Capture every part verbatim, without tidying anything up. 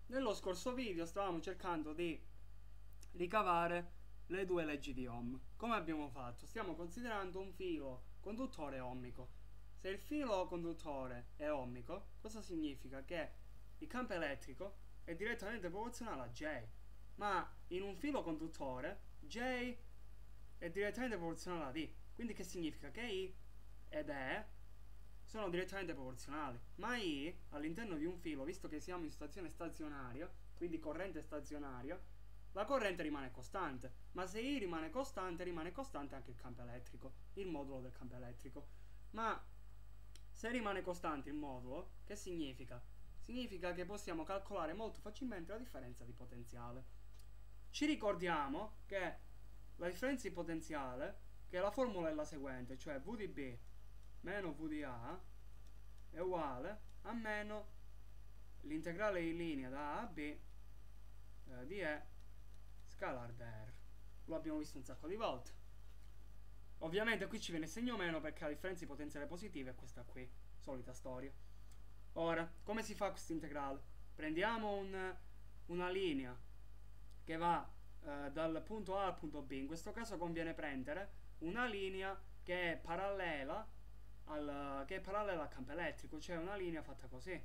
Nello scorso video stavamo cercando di ricavare le due leggi di Ohm. Come abbiamo fatto? Stiamo considerando un filo conduttore ohmico. Se il filo conduttore è ohmico, cosa significa? Che il campo elettrico è direttamente proporzionale a J. Ma in un filo conduttore J è direttamente proporzionale a D. Quindi che significa? Che I ed E sono direttamente proporzionali, ma I all'interno di un filo, visto che siamo in situazione stazionaria, quindi corrente stazionaria, la corrente rimane costante, ma se I rimane costante, rimane costante anche il campo elettrico, il modulo del campo elettrico. Ma se rimane costante il modulo, che significa? Significa che possiamo calcolare molto facilmente la differenza di potenziale. Ci ricordiamo che la differenza di potenziale, che la formula è la seguente, cioè V di B meno V di A è uguale a meno l'integrale in linea da A a B eh, di E scalar der. Lo abbiamo visto un sacco di volte. Ovviamente qui ci viene il segno meno perché la differenza di potenziale positiva è questa qui, solita storia. Ora, come si fa questo integrale? Prendiamo un, una linea che va eh, dal punto A al punto B. In questo caso conviene prendere una linea che è parallela al, che è parallela al campo elettrico, cioè una linea fatta così.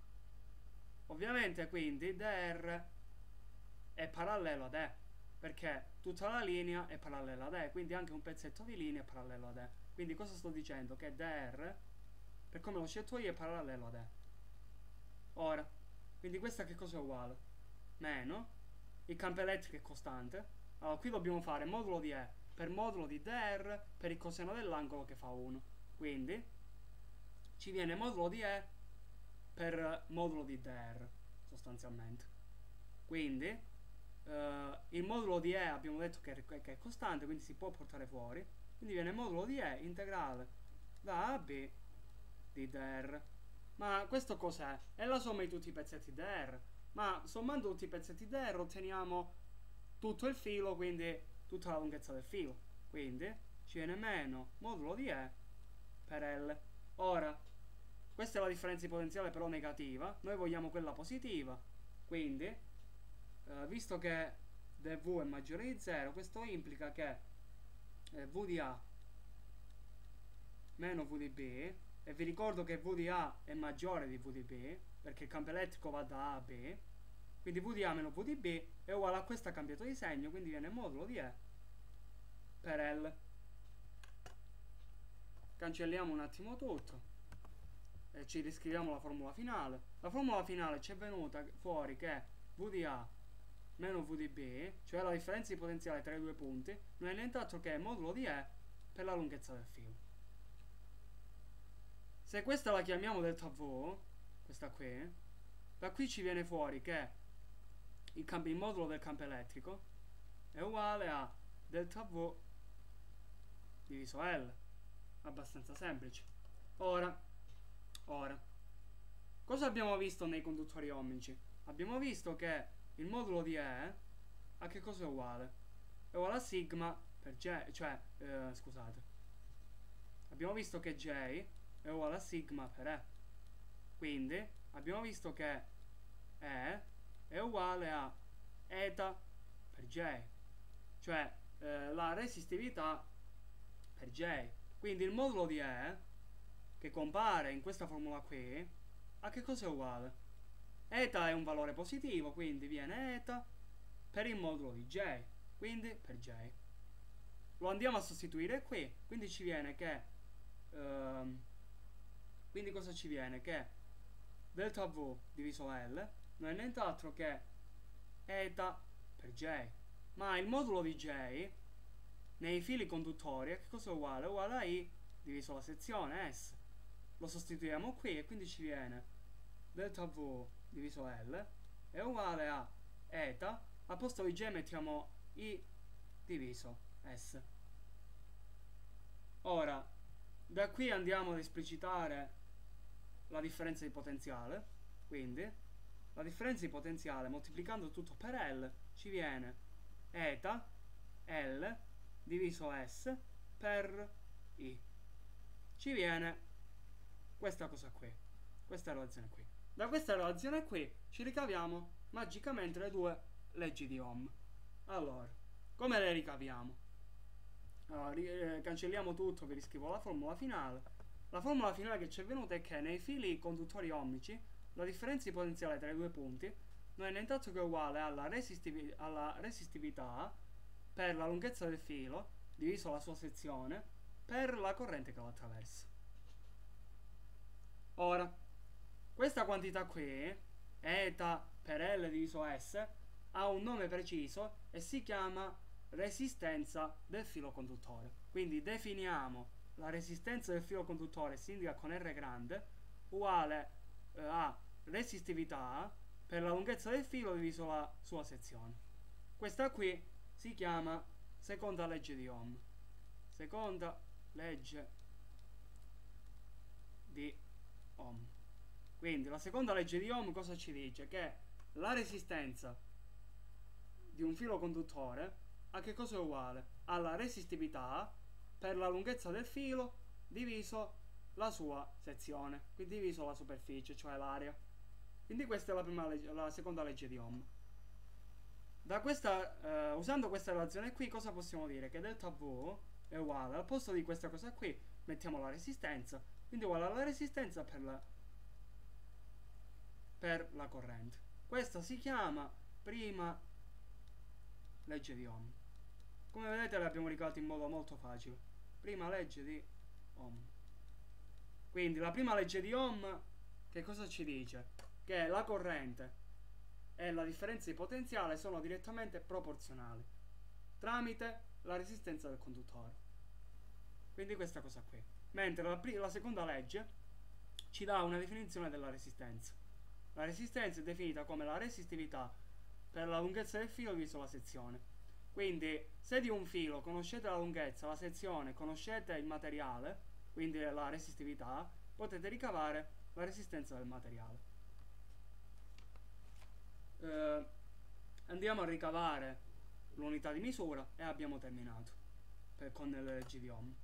Ovviamente quindi dr è parallelo ad E, perché tutta la linea è parallela ad E, quindi anche un pezzetto di linea è parallelo ad E. Quindi cosa sto dicendo? Che dr, per come l'ho scelto io, è parallelo ad E. Ora, quindi questa che cosa è uguale? Meno il campo elettrico è costante. Allora qui dobbiamo fare modulo di E per modulo di dr per il coseno dell'angolo che fa uno. Quindi ci viene modulo di E per modulo di dr sostanzialmente. Quindi eh, il modulo di E abbiamo detto che è, che è costante, quindi si può portare fuori. Quindi viene modulo di E integrale da A a B di dr. Ma questo cos'è? È la somma di tutti i pezzetti dr. Ma sommando tutti i pezzetti dr otteniamo tutto il filo, quindi tutta la lunghezza del filo. Quindi ci viene meno modulo di E per L. Ora, questa è la differenza di potenziale però negativa, noi vogliamo quella positiva, quindi eh, visto che dV è maggiore di zero, questo implica che eh, V di A meno V di B, e vi ricordo che V di A è maggiore di V di B perché il campo elettrico va da A a B, quindi V di A meno V di B è uguale a questo cambiato di segno, quindi viene modulo di E per L. Cancelliamo un attimo tutto e ci riscriviamo la formula finale. La formula finale ci è venuta fuori che V di A meno V di B, cioè la differenza di potenziale tra i due punti, non è nient'altro che modulo di E per la lunghezza del filo. Se questa la chiamiamo delta V, questa qui, da qui ci viene fuori che il, campo, il modulo del campo elettrico è uguale a delta V diviso L. Abbastanza semplice. Ora, ora, cosa abbiamo visto nei conduttori ohmici? Abbiamo visto che il modulo di E a che cosa è uguale? È uguale a sigma per J, cioè, eh, scusate, abbiamo visto che J è uguale a sigma per E. Quindi abbiamo visto che E è uguale a eta per J, cioè eh, la resistività per J. Quindi il modulo di E che compare in questa formula qui a che cosa è uguale? Eta è un valore positivo, quindi viene eta per il modulo di J, quindi per J. Lo andiamo a sostituire qui, quindi ci viene che ehm, quindi cosa ci viene? Che delta V diviso L non è nient'altro che eta per J, ma il modulo di J nei fili conduttori a che cosa è uguale? È uguale a I diviso la sezione S. Lo sostituiamo qui e quindi ci viene delta V diviso L è uguale a eta, al posto di J mettiamo I diviso S. Ora, da qui andiamo ad esplicitare la differenza di potenziale, quindi la differenza di potenziale moltiplicando tutto per L ci viene eta L diviso S per I. Ci viene questa cosa qui, questa relazione qui. Da questa relazione qui ci ricaviamo magicamente le due leggi di Ohm. Allora, come le ricaviamo? Allora, eh, cancelliamo tutto, vi riscrivo la formula finale. La formula finale che ci è venuta è che nei fili conduttori ohmici la differenza di potenziale tra i due punti non è nient'altro che uguale alla, resistivi alla resistività per la lunghezza del filo diviso la sua sezione per la corrente che lo attraversa. Ora, questa quantità qui, eta per L diviso S, ha un nome preciso e si chiama resistenza del filo conduttore. Quindi definiamo la resistenza del filo conduttore, si indica con R grande, uguale eh, a resistività per la lunghezza del filo diviso la sua sezione. Questa qui si chiama seconda legge di Ohm. Seconda legge di Ohm. Quindi la seconda legge di Ohm cosa ci dice? Che la resistenza di un filo conduttore a che cosa è uguale? Alla resistività per la lunghezza del filo diviso la sua sezione, quindi diviso la superficie, cioè l'area. Quindi questa è la, prima legge, la seconda legge di Ohm. Da questa, eh, usando questa relazione qui, cosa possiamo dire? Che delta V è uguale, al posto di questa cosa qui mettiamo la resistenza, quindi uguale alla resistenza per la, per la corrente. Questa si chiama prima legge di Ohm. Come vedete l'abbiamo ricavato in modo molto facile. Prima legge di Ohm. Quindi la prima legge di Ohm che cosa ci dice? Che la corrente e la differenza di potenziale sono direttamente proporzionali tramite la resistenza del conduttore. Quindi questa cosa qui. Mentre la, la seconda legge ci dà una definizione della resistenza. La resistenza è definita come la resistività per la lunghezza del filo diviso la sezione. Quindi se di un filo conoscete la lunghezza, la sezione, conoscete il materiale, quindi la resistività, potete ricavare la resistenza del materiale. Eh, andiamo a ricavare l'unità di misura e abbiamo terminato per, con le leggi di Ohm.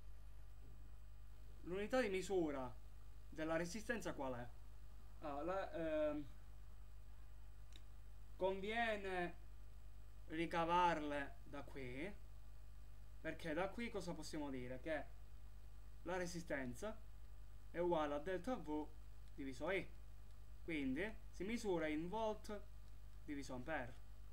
L'unità di misura della resistenza qual è? Ah, la, eh, conviene ricavarle da qui, perché da qui cosa possiamo dire? Che la resistenza è uguale a delta V diviso I, quindi si misura in volt diviso ampere.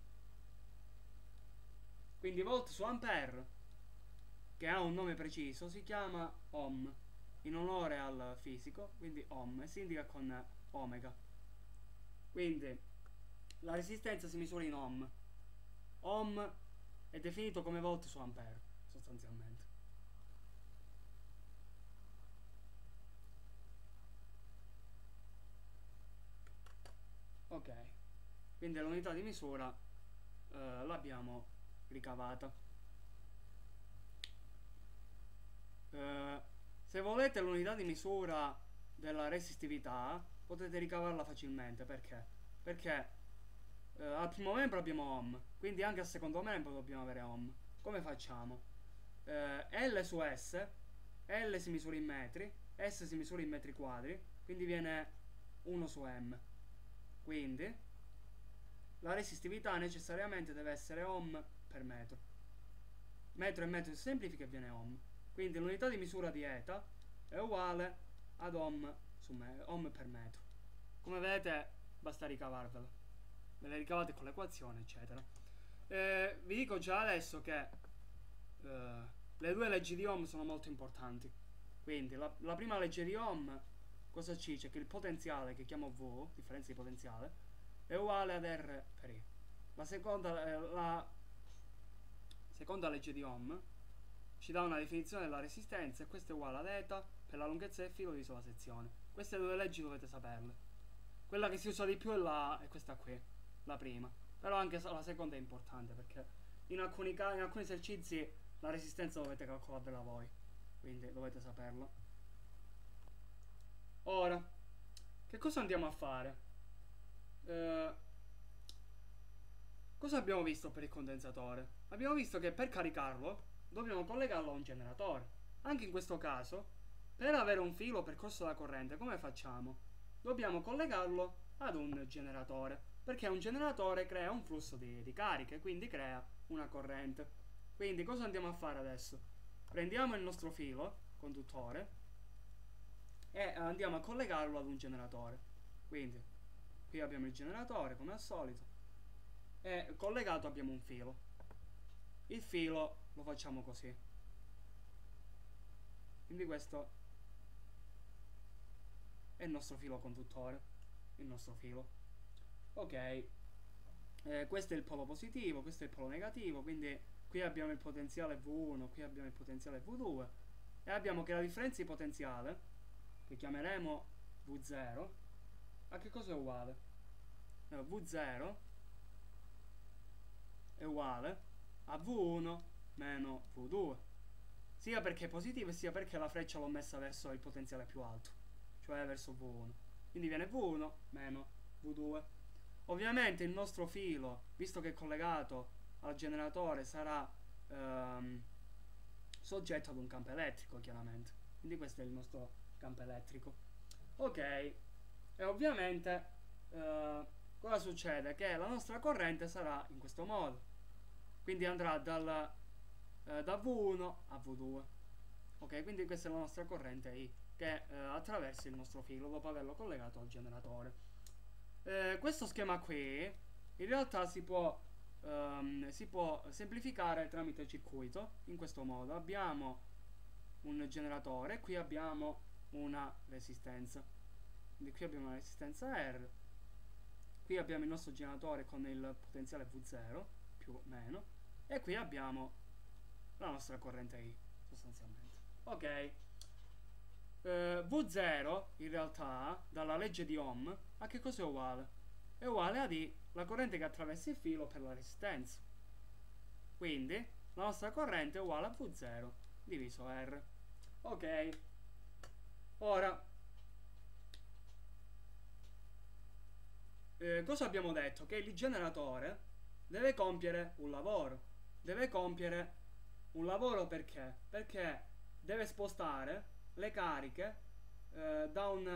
Quindi volt su ampere, che ha un nome preciso, si chiama ohm in onore al fisico, quindi ohm, e si indica con omega. Quindi la resistenza si misura in ohm. Ohm è definito come volt su ampere, sostanzialmente. Ok, quindi l'unità di misura eh, l'abbiamo ricavata. Eh, se volete l'unità di misura della resistività potete ricavarla facilmente. Perché? Perché eh, al primo membro abbiamo ohm, quindi anche al secondo membro dobbiamo avere ohm. Come facciamo? Eh, L su S, L si misura in metri, S si misura in metri quadri, quindi viene uno su M. Quindi la resistività necessariamente deve essere ohm per metro. Metro e metro si semplifica e viene ohm. Quindi l'unità di misura di eta è uguale ad ohm, su me, ohm per metro. Come vedete basta ricavarvela. Ve le ricavate con l'equazione, eccetera. Eh, vi dico già adesso che eh, le due leggi di Ohm sono molto importanti. Quindi la, la prima legge di Ohm cosa ci dice? Che il potenziale, che chiamo V, differenza di potenziale, è uguale ad R per I. La seconda, eh, la seconda legge di Ohm ci dà una definizione della resistenza e questa è uguale ad eta per la lunghezza del filo diviso la sezione. Queste due leggi dovete saperle. Quella che si usa di più è, la, è questa qui, la prima. Però anche la seconda è importante perché in alcuni, in alcuni esercizi la resistenza dovete calcolarvela voi, quindi dovete saperlo. Ora, che cosa andiamo a fare? Eh, cosa abbiamo visto per il condensatore? Abbiamo visto che per caricarlo dobbiamo collegarlo a un generatore. Anche in questo caso, per avere un filo percorso da corrente, come facciamo? Dobbiamo collegarlo ad un generatore. Perché un generatore crea un flusso di, di cariche, quindi crea una corrente. Quindi cosa andiamo a fare adesso? Prendiamo il nostro filo conduttore e andiamo a collegarlo ad un generatore. Quindi qui abbiamo il generatore come al solito e collegato abbiamo un filo. Il filo lo facciamo così. Quindi questo è il nostro filo conduttore, il nostro filo. Ok, eh, questo è il polo positivo, questo è il polo negativo, quindi qui abbiamo il potenziale V uno, qui abbiamo il potenziale V due e abbiamo che la differenza di potenziale, che chiameremo V zero, a che cosa è uguale? Eh, V zero è uguale a V uno meno V due, sia perché è positivo sia perché la freccia l'ho messa verso il potenziale più alto, cioè verso V uno, quindi viene V uno meno V due. Ovviamente il nostro filo, visto che è collegato al generatore, sarà ehm, soggetto ad un campo elettrico, chiaramente. Quindi questo è il nostro campo elettrico. Ok, e ovviamente eh, cosa succede? Che la nostra corrente sarà in questo modo. Quindi andrà dal, eh, da V uno a V due. Ok, quindi questa è la nostra corrente I, che eh, attraversa il nostro filo dopo averlo collegato al generatore. Eh, questo schema qui in realtà si può, um, si può semplificare tramite circuito in questo modo. Abbiamo un generatore, qui abbiamo una resistenza, quindi qui abbiamo una resistenza R, qui abbiamo il nostro generatore con il potenziale V zero più o meno e qui abbiamo la nostra corrente I sostanzialmente. Ok, Uh, V zero in realtà dalla legge di Ohm a che cosa è uguale? È uguale a I, la corrente che attraversa il filo per la resistenza. Quindi la nostra corrente è uguale a V zero diviso R. Ok, ora eh, cosa abbiamo detto? Che il generatore deve compiere un lavoro. Deve compiere un lavoro perché? Perché deve spostare le cariche eh, da un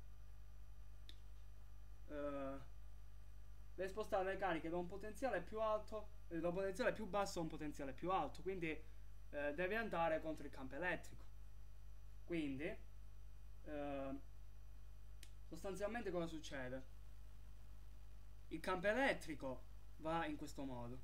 eh, deve spostare le cariche da un potenziale più alto eh, da un potenziale più basso a un potenziale più alto, quindi eh, deve andare contro il campo elettrico. Quindi eh, sostanzialmente cosa succede? Il campo elettrico va in questo modo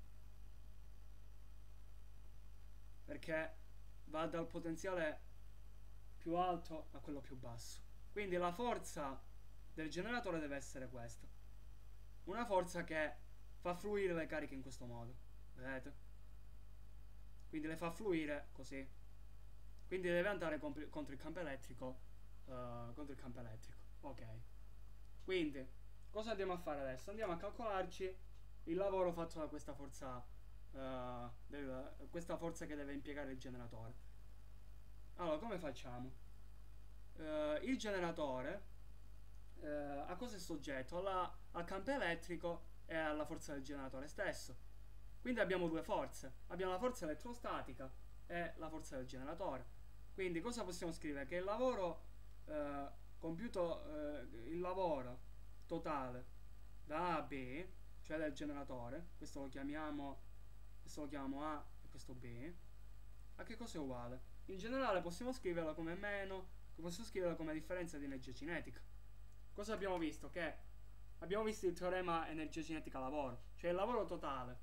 perché va dal potenziale più alto a quello più basso. Quindi la forza del generatore deve essere questa, una forza che fa fluire le cariche in questo modo, vedete? Quindi le fa fluire così, quindi deve andare contro il campo elettrico uh, contro il campo elettrico. Ok, quindi cosa andiamo a fare adesso? Andiamo a calcolarci il lavoro fatto da questa forza uh, del, questa forza che deve impiegare il generatore. Allora, come facciamo? Uh, il generatore uh, a cosa è soggetto? Alla, al campo elettrico e alla forza del generatore stesso. Quindi abbiamo due forze. Abbiamo la forza elettrostatica e la forza del generatore. Quindi cosa possiamo scrivere? Che il lavoro uh, compiuto, uh, il lavoro totale da A a B, cioè del generatore, questo lo chiamiamo, questo lo chiamiamo A e questo B, a che cosa è uguale? In generale possiamo scriverla come meno, possiamo scriverla come differenza di energia cinetica. Cosa abbiamo visto? Che abbiamo visto il teorema energia cinetica lavoro, cioè il lavoro totale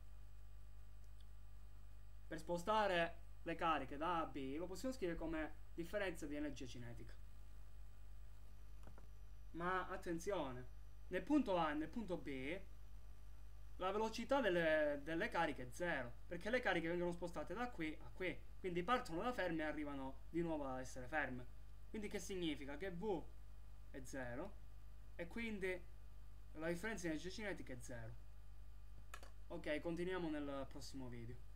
per spostare le cariche da A a B lo possiamo scrivere come differenza di energia cinetica. Ma attenzione, nel punto A e nel punto B la velocità delle, delle cariche è zero, perché le cariche vengono spostate da qui a qui, quindi partono da ferme e arrivano di nuovo a essere ferme. Quindi che significa? Che V è zero e quindi la differenza di energia cinetica è zero. Ok, continuiamo nel prossimo video.